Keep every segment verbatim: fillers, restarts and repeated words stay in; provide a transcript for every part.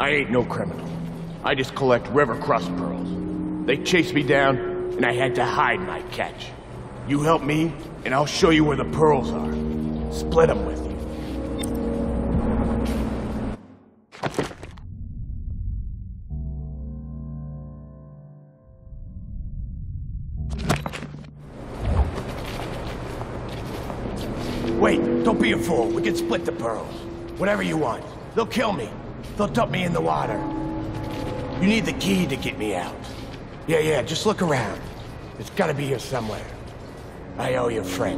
I ain't no criminal. I just collect river crust pearls. They chased me down, and I had to hide my catch. You help me, and I'll show you where the pearls are. Split them with you. Wait, don't be a fool. We can split the pearls. Whatever you want. They'll kill me. They'll dump me in the water. You need the key to get me out. Yeah, yeah, just look around. It's gotta be here somewhere. I owe you a friend.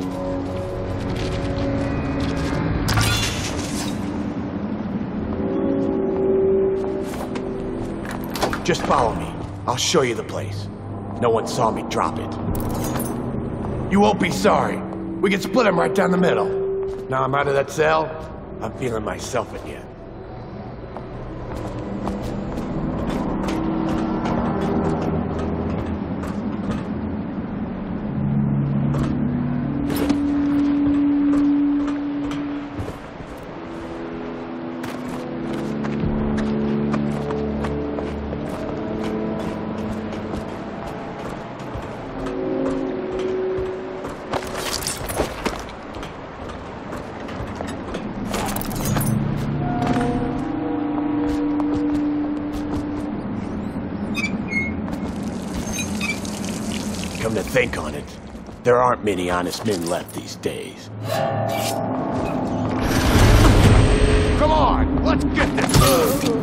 Just follow me. I'll show you the place. No one saw me drop it. You won't be sorry. We can split them right down the middle. Now I'm out of that cell, I'm feeling myself again. Come to think on it, there aren't many honest men left these days. Come on, let's get this moved!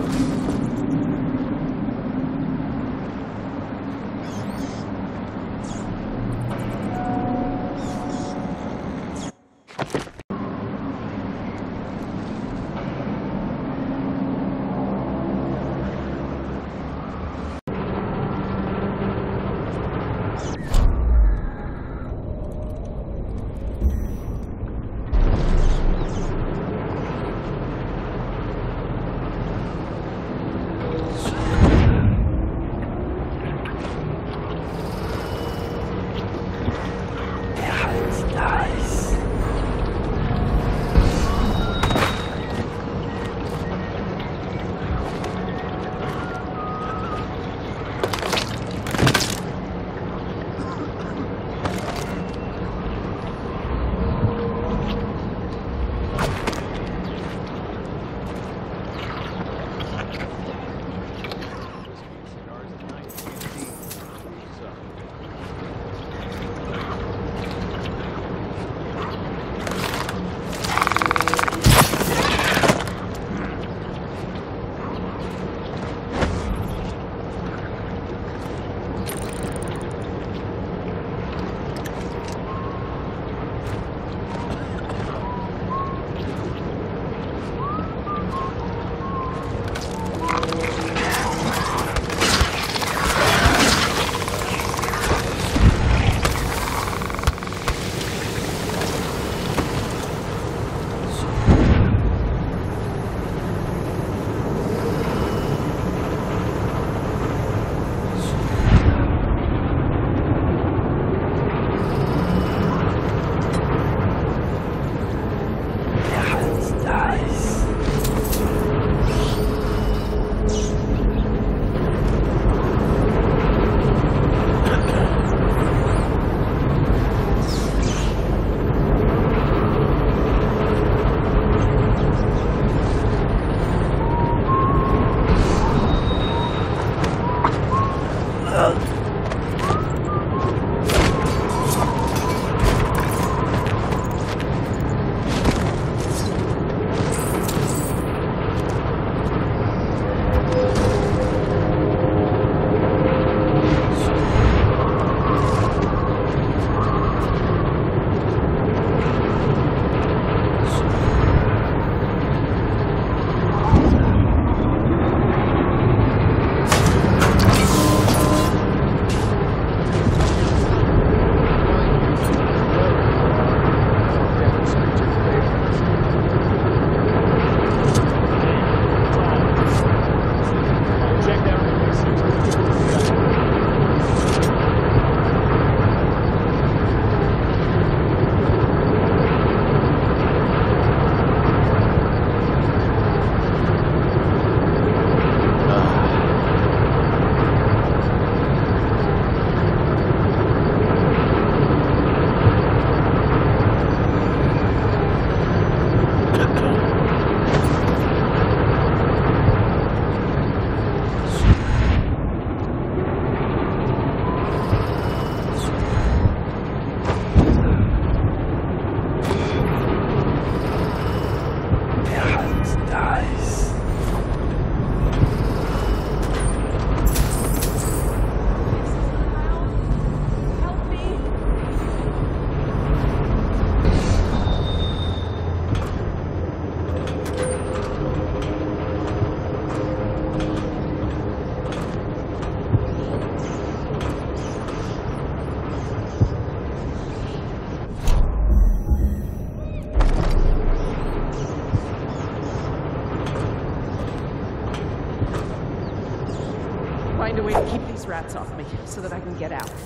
rats off me so that I can get out.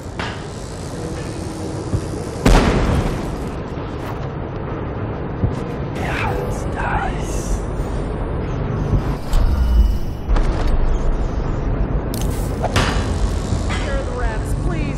Yeah, it's nice. Where are the rats, please?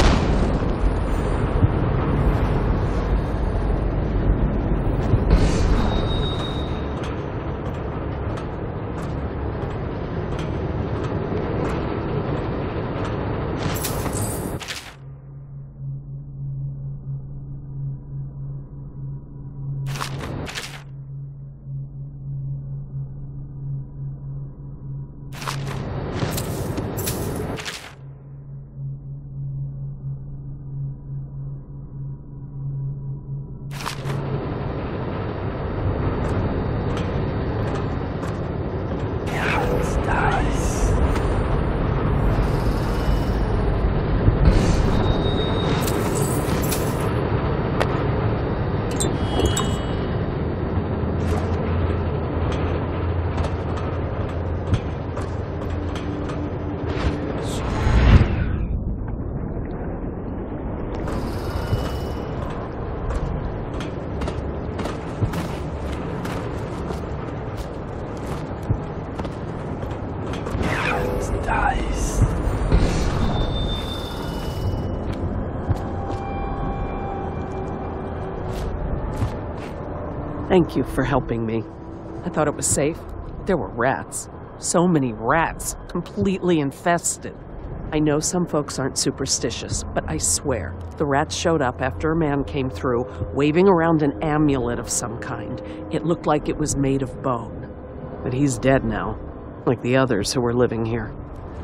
Thank you for helping me. I thought it was safe. There were rats. So many rats, completely infested. I know some folks aren't superstitious, but I swear, the rats showed up after a man came through, waving around an amulet of some kind. It looked like it was made of bone. But he's dead now, like the others who were living here.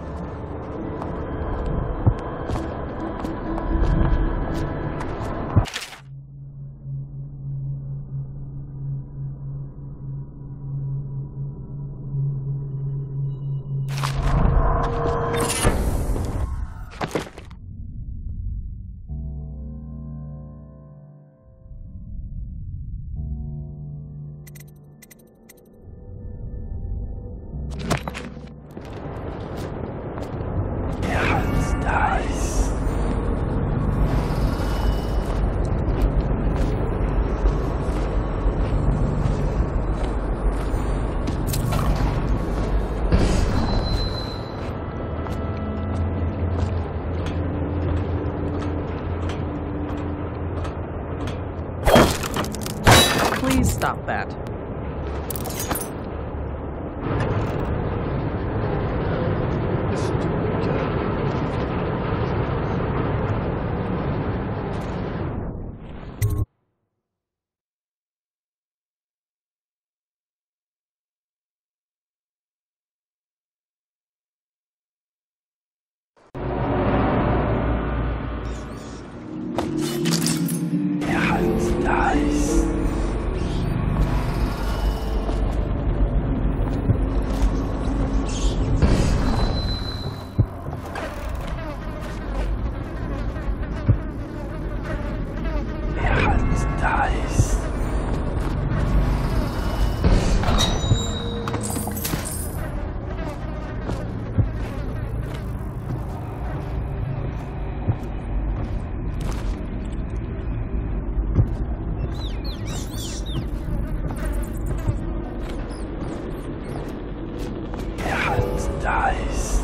Please stop that. Yeah, it's nice. Nice. Yeah, it's nice.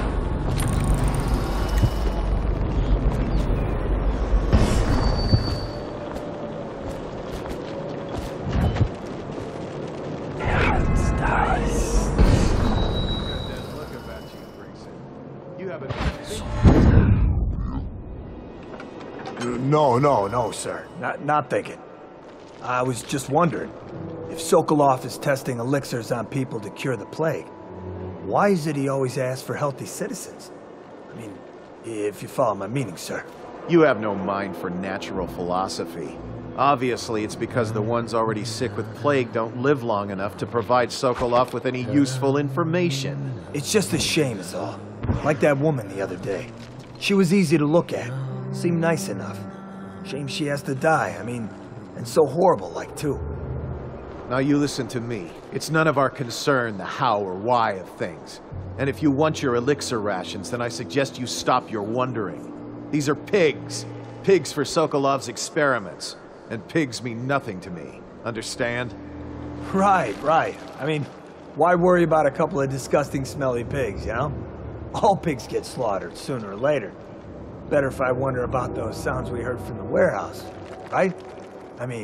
No, no, no, sir. Not, not thinking. I was just wondering, if Sokolov is testing elixirs on people to cure the plague, why is it he always asks for healthy citizens? I mean, if you follow my meaning, sir. You have no mind for natural philosophy. Obviously, it's because the ones already sick with plague don't live long enough to provide Sokolov with any useful information. It's just a shame is all. Like that woman the other day. She was easy to look at. Seemed nice enough. Shame she has to die, I mean, and so horrible like, too. Now you listen to me. It's none of our concern the how or why of things. And if you want your elixir rations, then I suggest you stop your wondering. These are pigs. Pigs for Sokolov's experiments. And pigs mean nothing to me. Understand? Right, right. I mean, why worry about a couple of disgusting, smelly pigs, you know? All pigs get slaughtered sooner or later. Better if I wonder about those sounds we heard from the warehouse, right? I mean,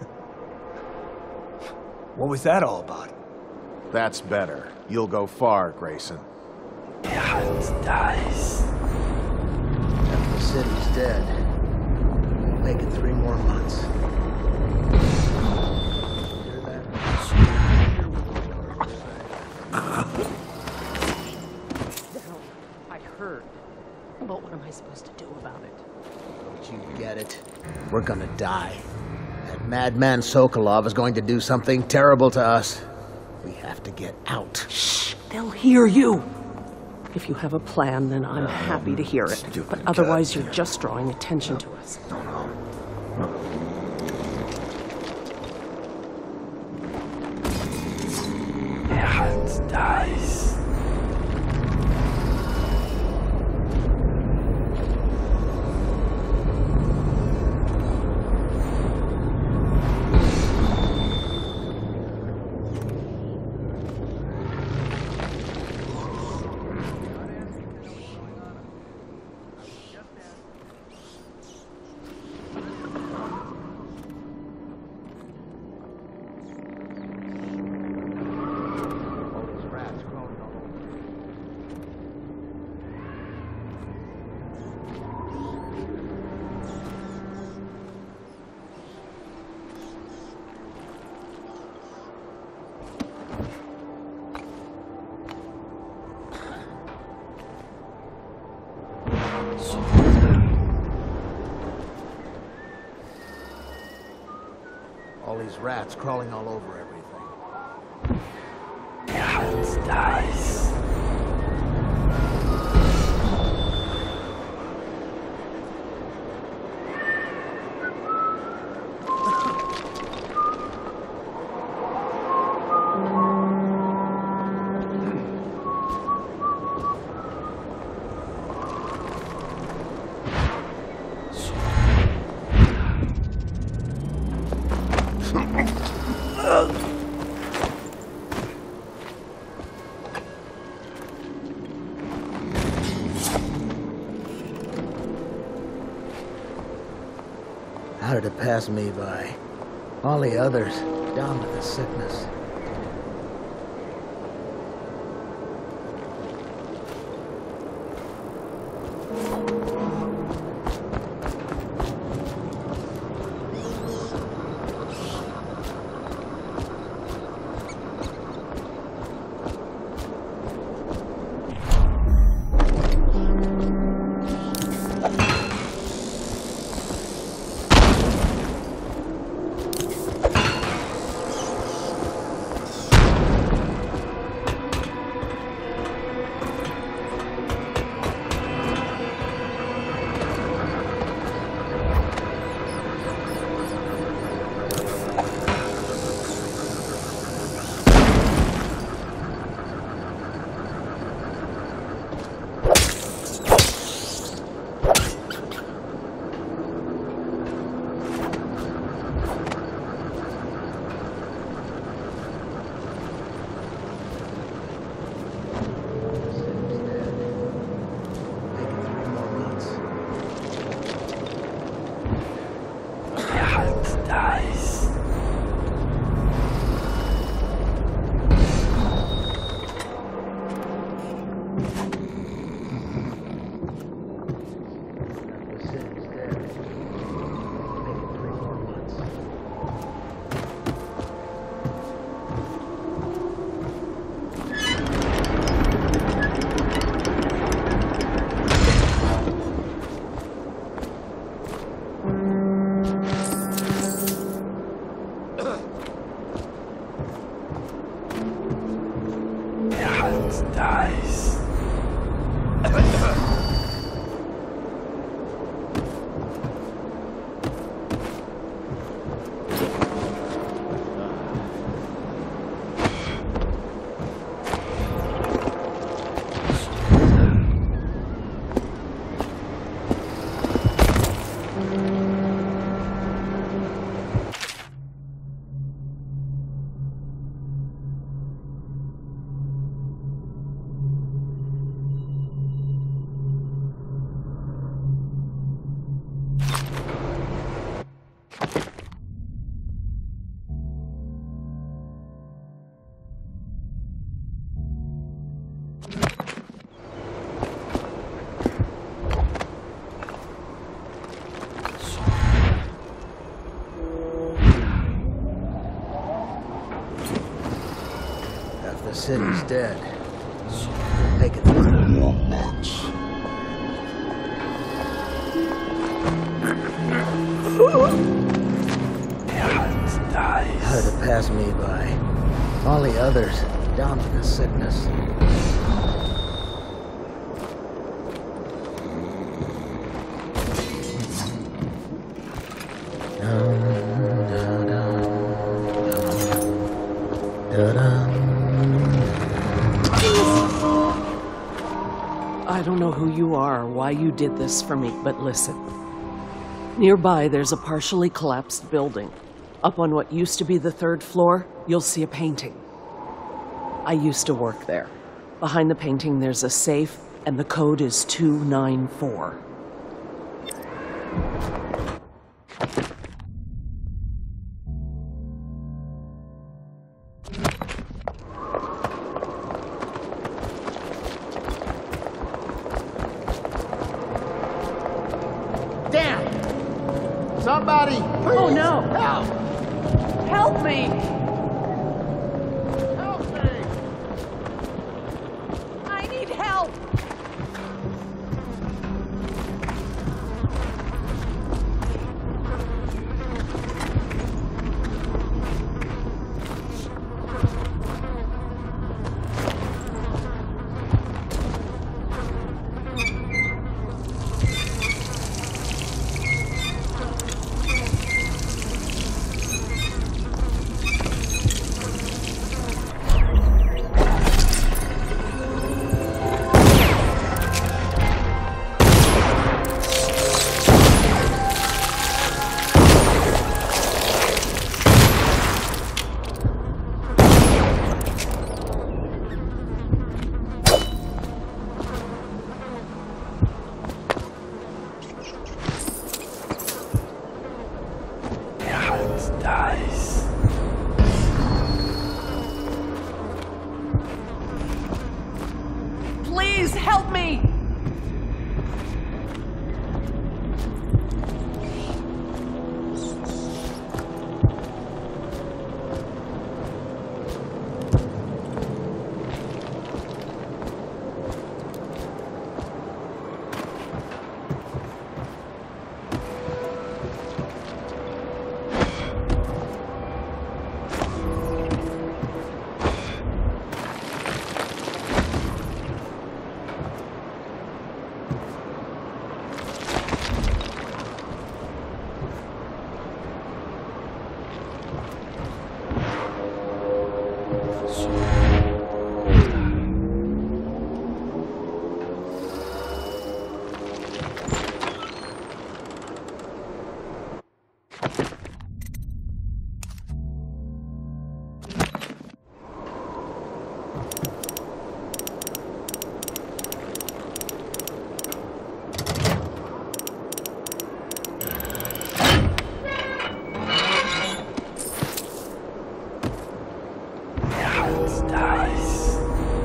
what was that all about? That's better. You'll go far, Grayson. Der Hand dies. Half the city's dead. We'll make it three more months. Hear that? I heard. But what am I supposed to do about it? Don't you get it? We're gonna die. That madman Sokolov is going to do something terrible to us. We have to get out. Shh! They'll hear you! If you have a plan, then I'm happy to hear it. But otherwise, you're just drawing attention to us. Der Hand dies. All these rats crawling all over everything. Der Hand dies. How did it pass me by? All the others, down with the sickness. city's dead. Make it through. Had to pass me by. All the others down with the sickness. I don't know who you are or why you did this for me, but listen. Nearby, there's a partially collapsed building. Up on what used to be the third floor, you'll see a painting. I used to work there. Behind the painting, there's a safe, and the code is two nine four. Damn! Somebody, please! Oh no! Help! Help me! Help me! I need help! Dice. Please help me! Dice.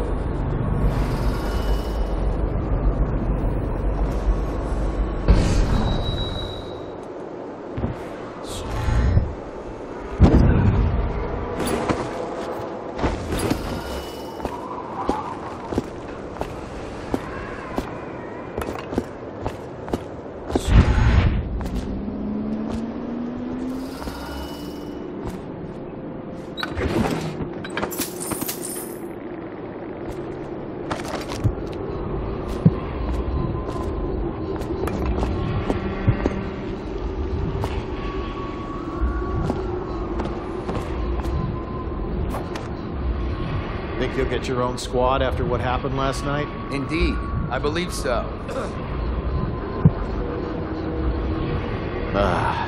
Think you'll get your own squad after what happened last night? Indeed, I believe so. Ah.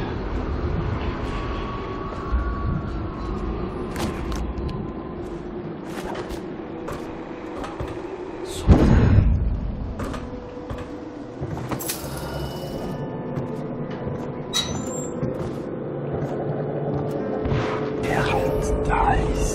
Dice.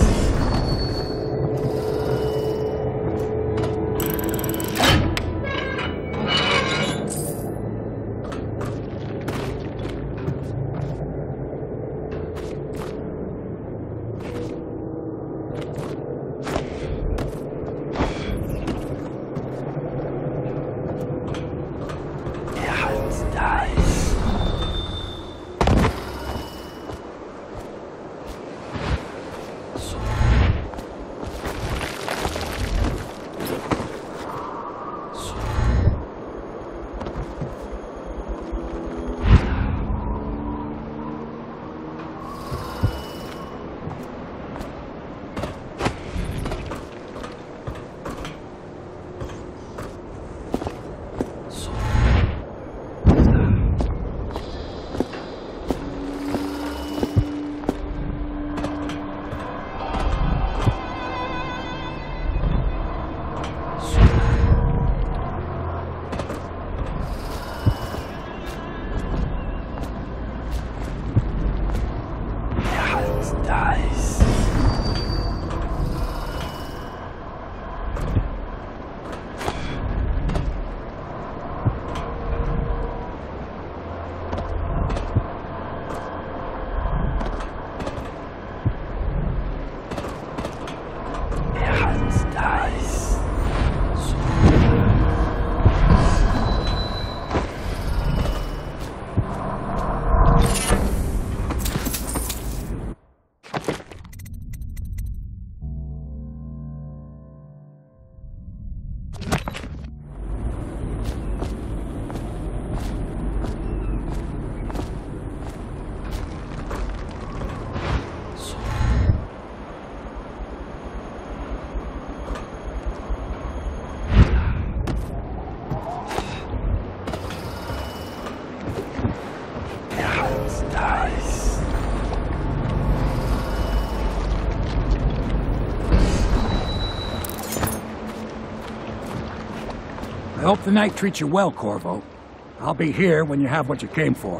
hope the night treats you well, Corvo. I'll be here when you have what you came for.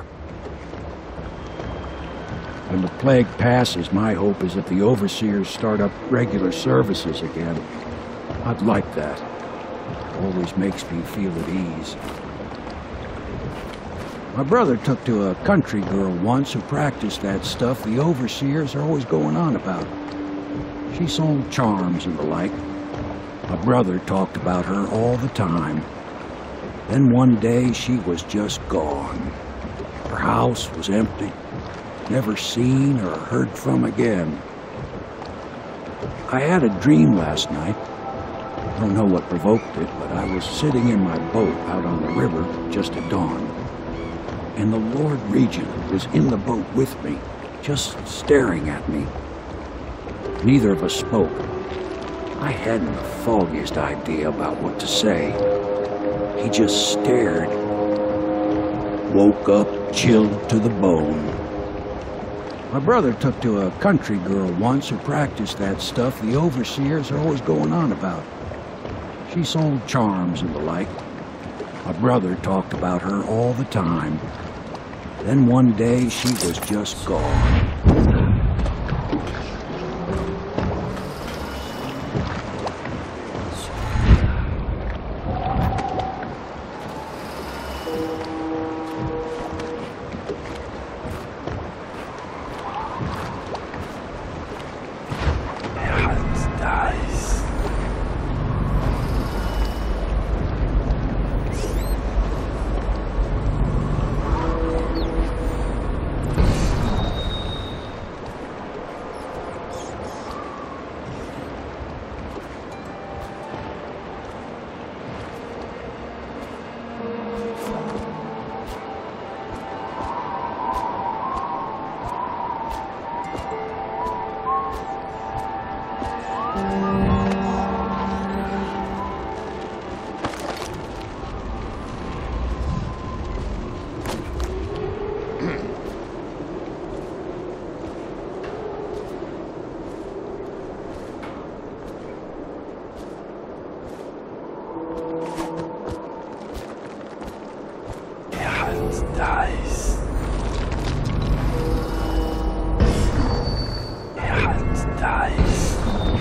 When the plague passes, my hope is that the Overseers start up regular services again. I'd like that. Always makes me feel at ease. My brother took to a country girl once who practiced that stuff the Overseers are always going on about. She sold charms and the like. My brother talked about her all the time. Then one day she was just gone. Her house was empty. Never seen or heard from again. I had a dream last night. I don't know what provoked it, but I was sitting in my boat out on the river just at dawn. And the Lord Regent was in the boat with me, just staring at me. Neither of us spoke. I hadn't the foggiest idea about what to say. He just stared. Woke up, chilled to the bone. My brother took to a country girl once who practiced that stuff the Overseers are always going on about. She sold charms and the like. My brother talked about her all the time. Then one day she was just gone. Dies. Er hat dies.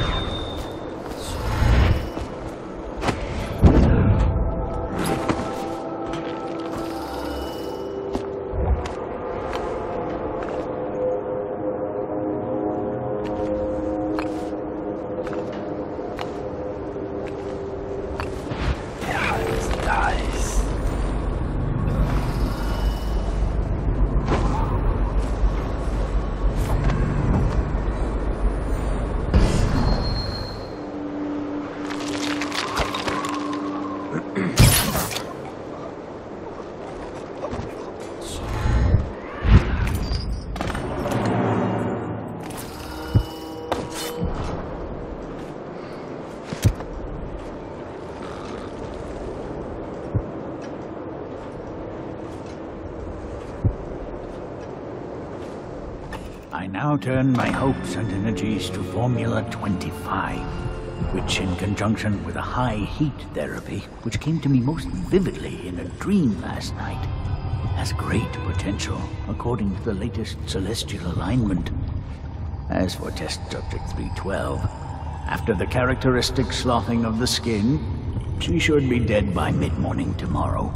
I now turn my hopes and energies to Formula twenty-five, which in conjunction with a high heat therapy, which came to me most vividly in a dream last night, has great potential according to the latest celestial alignment. As for test subject three twelve, after the characteristic sloughing of the skin, she should be dead by mid-morning tomorrow.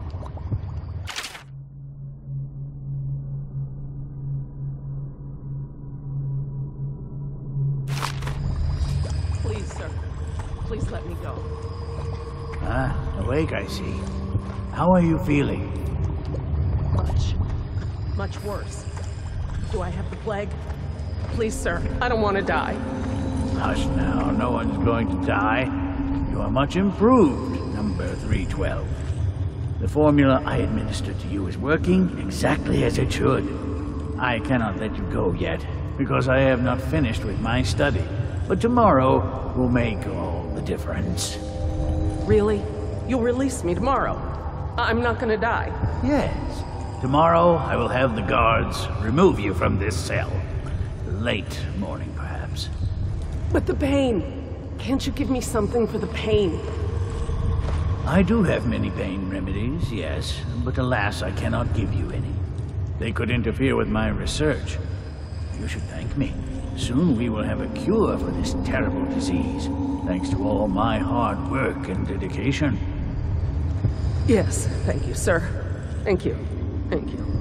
Please let me go. Ah, awake, I see. How are you feeling? Much, much worse. Do I have the plague? Please, sir, I don't want to die. Hush now, no one's going to die. You are much improved, number three twelve. The formula I administered to you is working exactly as it should. I cannot let you go yet, because I have not finished with my study. But tomorrow will make all the difference. Really? You'll release me tomorrow? I'm not gonna die. Yes. Tomorrow I will have the guards remove you from this cell. Late morning, perhaps. But the pain! Can't you give me something for the pain? I do have many pain remedies, yes, but alas, I cannot give you any. They could interfere with my research. You should thank me. Soon we will have a cure for this terrible disease, thanks to all my hard work and dedication. Yes, thank you, sir. Thank you. Thank you.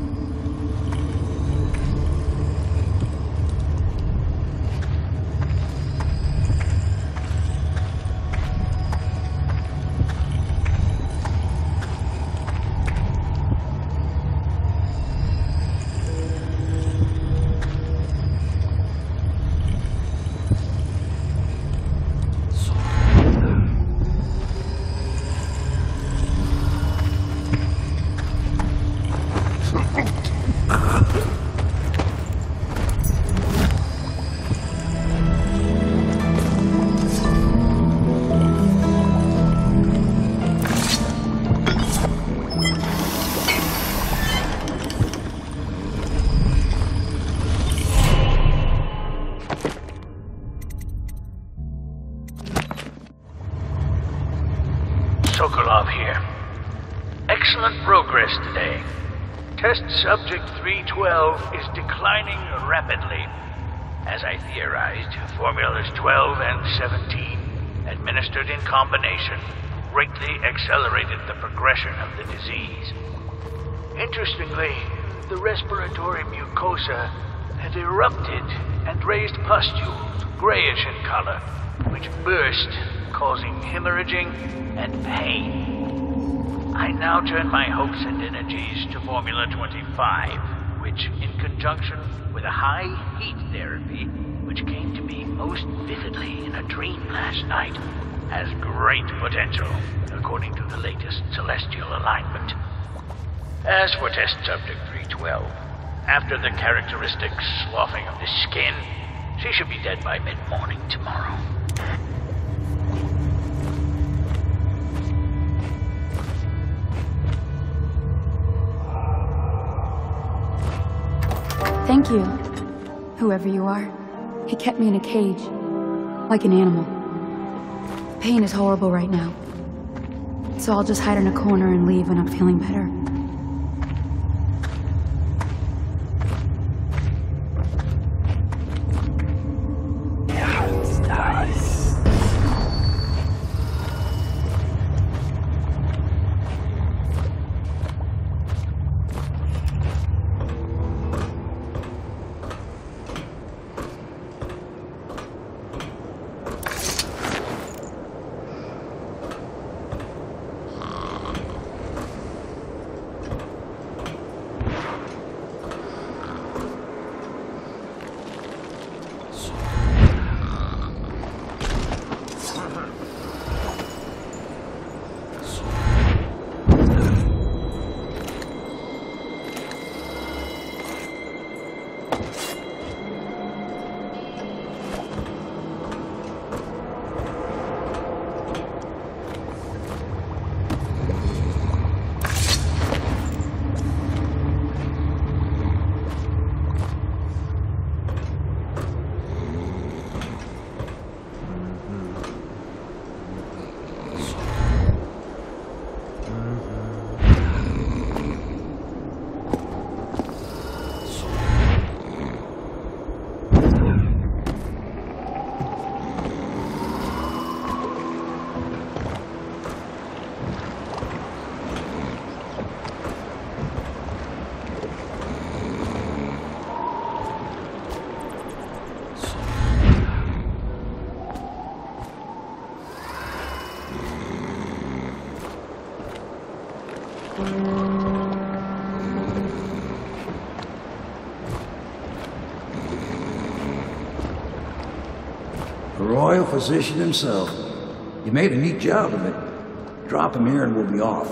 Sokolov here. Excellent progress today. Test subject three twelve is declining rapidly. As I theorized, formulas twelve and seventeen, administered in combination, greatly accelerated the progression of the disease. Interestingly, the respiratory mucosa had erupted and raised pustules, grayish in color, which burst, causing hemorrhaging and pain. I now turn my hopes and energies to Formula twenty-five, which, in conjunction with a high heat therapy, which came to me most vividly in a dream last night, has great potential, according to the latest celestial alignment. As for test subject three twelve, after the characteristic sloughing of the skin, she should be dead by mid-morning tomorrow. Thank you, whoever you are. He kept me in a cage, like an animal. The pain is horrible right now, so I'll just hide in a corner and leave when I'm feeling better. The royal physician himself. You made a neat job of it. Drop him here and we'll be off.